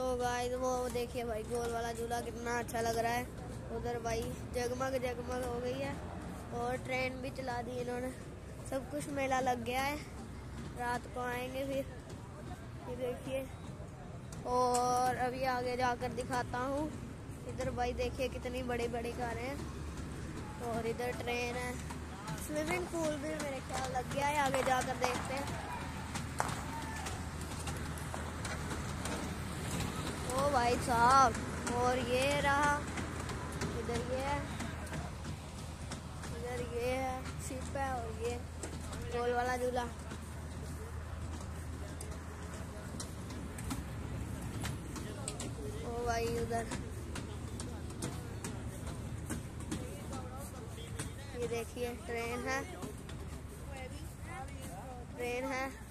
तो गाइस वो देखिए भाई, गोल वाला झूला कितना अच्छा लग रहा है। उधर भाई जगमग जगमग हो गई है और ट्रेन भी चला दी इन्होंने। सब कुछ मेला लग गया है, रात को आएंगे फिर देखिए। और अभी आगे जाकर दिखाता हूँ। इधर भाई देखिए कितनी बड़ी बड़ी कारें हैं और इधर ट्रेन है। स्विमिंग पूल भी मेरे ख्याल लग गया है, आगे जाकर देखते हैं। ओ भाई साहब, और ये रहा, इधर ये है, इधर ये है शिप है और ये गोल वाला झूला। ओ भाई उधर ये देखिए ट्रेन है, ट्रेन है।